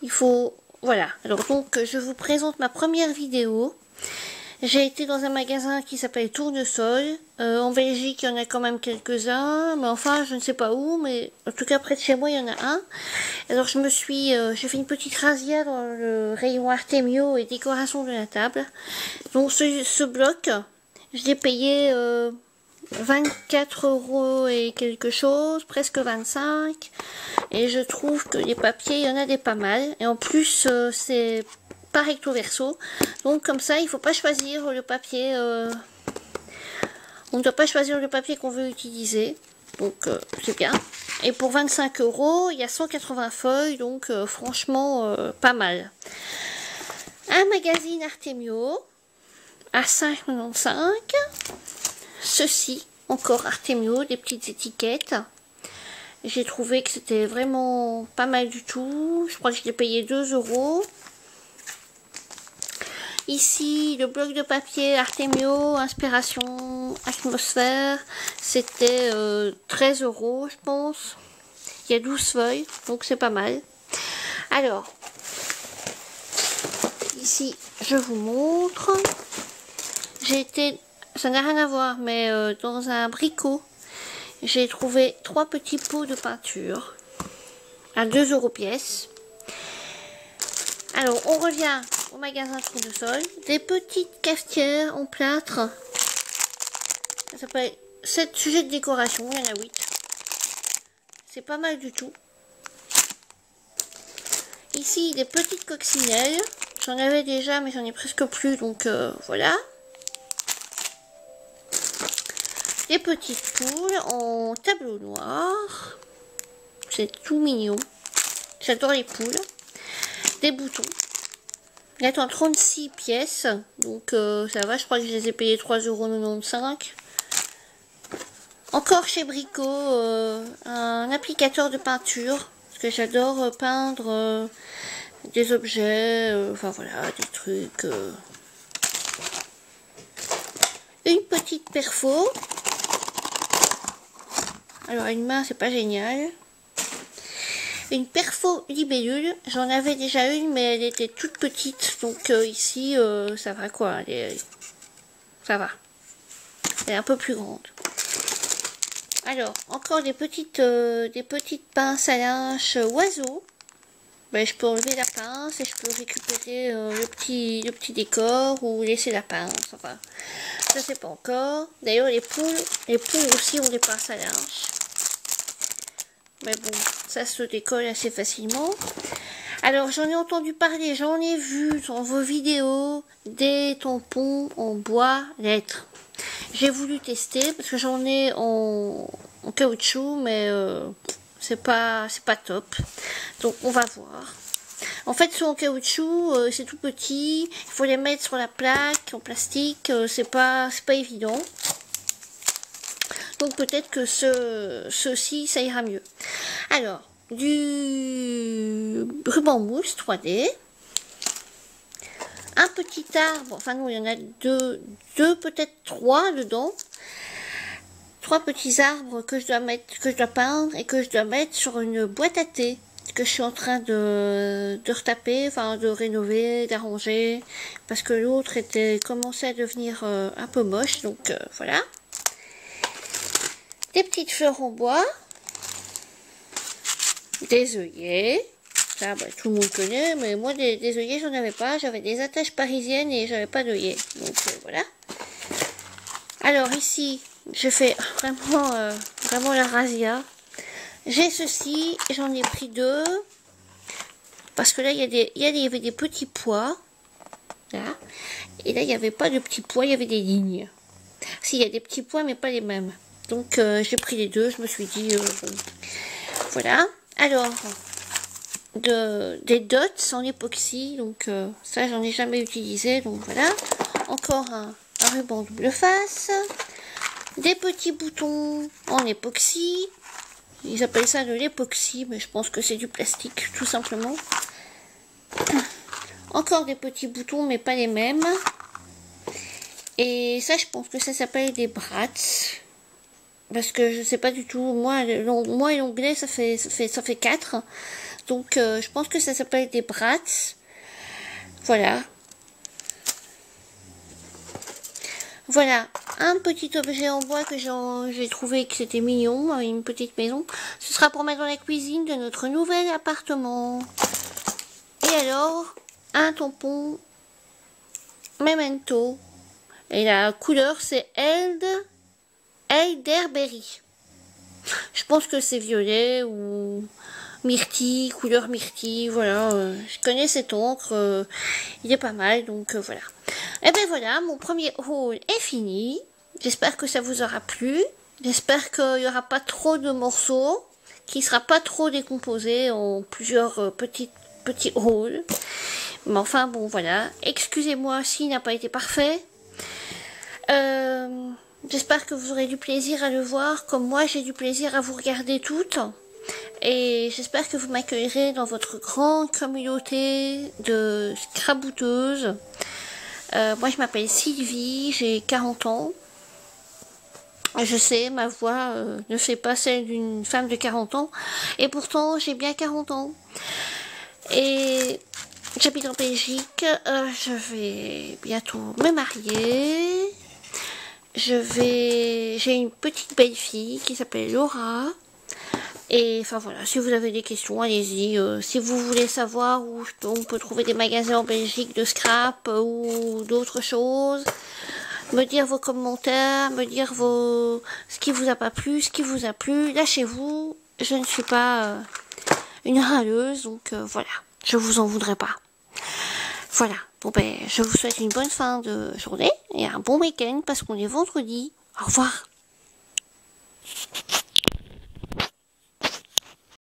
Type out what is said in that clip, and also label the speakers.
Speaker 1: il faut... Voilà, alors donc je vous présente ma première vidéo. J'ai été dans un magasin qui s'appelle Tournesol. En Belgique, il y en a quand même quelques-uns, mais enfin, je ne sais pas où, mais en tout cas près de chez moi, il y en a un. Alors j'ai fait une petite razzia dans le rayon Artemio et décoration de la table. Donc ce bloc, je l'ai payé 24 € et quelque chose, presque 25. Et je trouve que les papiers, il y en a des pas mal. Et en plus, c'est pas recto verso. Donc comme ça, il faut pas choisir le papier. On ne doit pas choisir le papier qu'on veut utiliser. Donc c'est bien. Et pour 25 €, il y a 180 feuilles. Donc franchement, pas mal. Un magazine Artemio à 5,95 €. Ceci, encore Artemio, des petites étiquettes. J'ai trouvé que c'était vraiment pas mal du tout. Je crois que je l'ai payé 2 €. Ici, le bloc de papier Artemio, Inspiration, Atmosphère, c'était 13 €, je pense. Il y a 12 feuilles, donc c'est pas mal. Alors, ici, je vous montre. J'ai été, ça n'a rien à voir, mais dans un bricot, j'ai trouvé 3 petits pots de peinture à 2 € pièce. Alors, on revient au magasin Tournesol. Des petites cafetières en plâtre. Ça s'appelle 7 sujets de décoration. Il y en a 8. C'est pas mal du tout. Ici, des petites coccinelles. J'en avais déjà, mais j'en ai presque plus. Donc, voilà. Des petites poules en tableau noir. C'est tout mignon. J'adore les poules. Des boutons. Il est en 36 pièces, donc ça va, je crois que je les ai payés 3,95 €. Encore chez Brico, un applicateur de peinture, parce que j'adore peindre des objets, enfin voilà, des trucs. Une petite perfo. Alors une main, c'est pas génial. Une perfo libellule, j'en avais déjà une, mais elle était toute petite, donc ici, ça va quoi, ça va. Elle est un peu plus grande. Alors, encore des petites pinces à linge oiseaux. Ben, je peux enlever la pince et je peux récupérer le petit décor ou laisser la pince, enfin, ça c'est pas encore. D'ailleurs, les poules aussi ont des pinces à linge. Mais bon, ça se décolle assez facilement. Alors, j'en ai entendu parler, j'en ai vu dans vos vidéos des tampons en bois lettres. J'ai voulu tester parce que j'en ai en caoutchouc, mais c'est pas top. Donc, on va voir. En fait, ceux en caoutchouc, c'est tout petit. Il faut les mettre sur la plaque en plastique. C'est pas évident. Donc peut-être que ceci, ça ira mieux. Alors, du ruban mousse 3D. Un petit arbre, enfin non, il y en a deux peut-être 3 dedans. 3 petits arbres que je dois peindre et que je dois mettre sur une boîte à thé que je suis en train de retaper, enfin de rénover, d'arranger, parce que l'autre commençait à devenir un peu moche, donc voilà. Des petites fleurs en bois, des œillets, ça bah, tout le monde connaît, mais moi des œillets j'en avais pas, j'avais des attaches parisiennes et j'avais pas d'œillets, donc voilà. Alors ici, je fais vraiment la razzia. J'ai ceci, j'en ai pris 2, parce que là il y avait des petits pois, là, et là il n'y avait pas de petits pois, il y avait des lignes. Si, il y a des petits pois mais pas les mêmes. Donc j'ai pris les 2, je me suis dit bon. Voilà. Alors des dots en époxy, donc ça j'en ai jamais utilisé, donc voilà. Encore un ruban double face, des petits boutons en époxy. Ils appellent ça de l'époxy, mais je pense que c'est du plastique tout simplement. Encore des petits boutons mais pas les mêmes. Et ça je pense que ça s'appelle des brats. Parce que je sais pas du tout, moi et l'onglet ça fait 4. Donc je pense que ça s'appelle des brats. Voilà. Voilà, un petit objet en bois que j'ai trouvé que c'était mignon, une petite maison. Ce sera pour mettre dans la cuisine de notre nouvel appartement. Et alors, un tampon Memento. Et la couleur c'est Elderberry. Je pense que c'est violet ou myrtille, couleur myrtille, voilà. Je connais cette encre, il est pas mal, donc voilà. Et ben voilà, mon premier haul est fini. J'espère que ça vous aura plu. J'espère qu'il n'y aura pas trop de morceaux, qu'il ne sera pas trop décomposé en plusieurs petits hauls. Mais enfin bon voilà, excusez-moi s'il n'a pas été parfait. J'espère que vous aurez du plaisir à le voir, comme moi j'ai du plaisir à vous regarder toutes. Et j'espère que vous m'accueillerez dans votre grande communauté de scrabouteuses. Moi je m'appelle Sylvie, j'ai 40 ans. Je sais, ma voix ne fait pas celle d'une femme de 40 ans. Et pourtant j'ai bien 40 ans. Et j'habite en Belgique. Je vais bientôt me marier. J'ai une petite belle fille qui s'appelle Laura. Et enfin voilà, si vous avez des questions, allez-y. Si vous voulez savoir où on peut trouver des magasins en Belgique de scrap ou d'autres choses, me dire vos commentaires, me dire ce qui vous a pas plu, ce qui vous a plu. Lâchez-vous, je ne suis pas une râleuse, donc voilà, je vous en voudrais pas. Voilà, bon ben, je vous souhaite une bonne fin de journée et un bon week-end parce qu'on est vendredi. Au revoir.